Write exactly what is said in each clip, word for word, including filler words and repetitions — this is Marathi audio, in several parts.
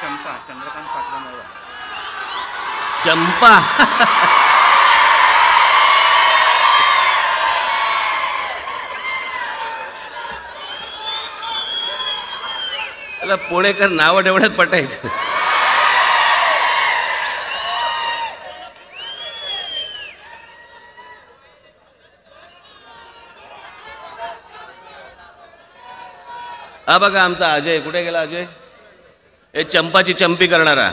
चंपा चंद्रकांत पाटला चंपा त्याला पुणेकर नाव ठेवण्यात पटायचं. हा बघा आमचा अजय, कुठे गेला अजय? हे चंपाची चंपी करणारा.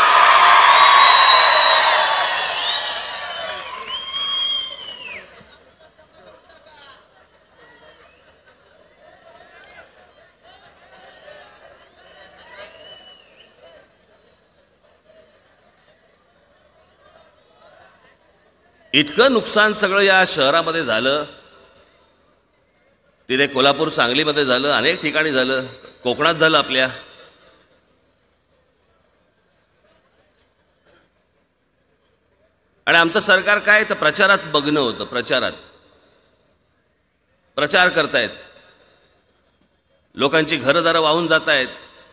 इतकं नुकसान सगळं या शहरामध्ये झालं. तिथे कोल्हापूर सांगलीमध्ये झालं, अनेक ठिकाणी झालं, कोकणात झालं आपल्या. आणि आमचं सरकार काय तर प्रचारात बघणं होतं. प्रचारात प्रचार करतायत, लोकांची घरदारं वाहून जात आहेत.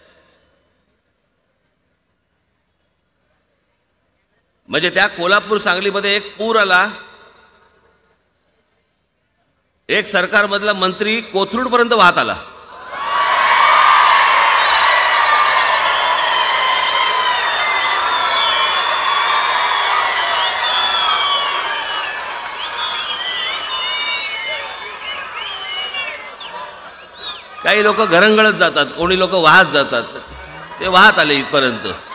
म्हणजे त्या कोल्हापूर सांगलीमध्ये एक पूर आला, एक सरकारमधला मंत्री कोथरूडपर्यंत वाहत आला. काही लोक घरंगळत जातात, कोणी लोक वाहत जातात, ते वाहत आले इथपर्यंत.